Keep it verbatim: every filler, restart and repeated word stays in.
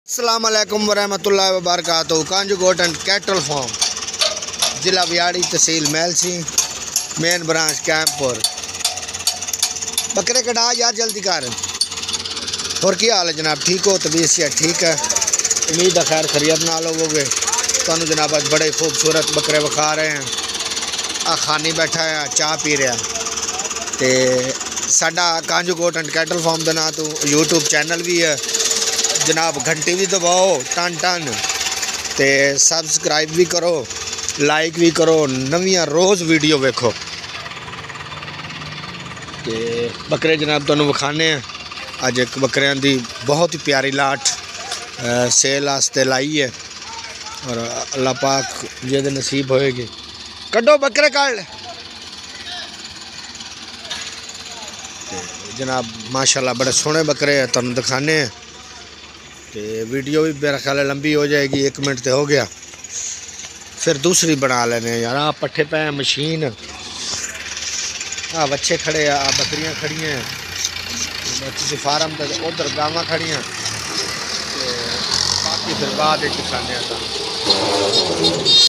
अस्सलाम वालेकुम वरहमतुल्लाहि वबरकातुहू। कांजूगोट एंड कैटल फार्म, जिला बियाड़ी, तहसील मैलसी, मेन ब्रांच कैंपपुर। बकरे कटा यार जल्दी कर। और क्या हाल है जनाब, ठीक हो? तबीयत से ठीक है, उम्मीद है खैर खैरियत नाल होवोगे। तुहानू जनाब अज बड़े खूबसूरत बकरे विखा रहे हैं। आ खानी बैठा है, चाह पी रहा। तो साडा कांजूगोट एंड कैटल फार्म के नाम तो यूट्यूब चैनल भी है जनाब, घंटी भी दबाओ टन टन, तो सबसक्राइब भी करो, लाइक भी करो, नवियां रोज़ वीडियो वेखो। तो बकरे जनाब तुहानू विखाने हैं। अज एक बकरियां दी बहुत ही प्यारी लाट सेल आस्ते लाई है, और अल्लाह पाक जिहदे नसीब होएगी। कड्डो बकरे कल जनाब, माशाल्लाह बड़े सोहने बकरे हैं, तुहानू दिखाने हैं। तो वीडियो भी मेरा ख्याल लंबी हो जाएगी, एक मिनट तो हो गया, फिर दूसरी बना लेने यार। आ पट्ठे पे मशीन, आ बच्चे खड़े, आ बकरियां खड़ी हैं किसी फार्म पे, उधर गावां खड़ी हैं। बाकी फिर बाद दिखाने।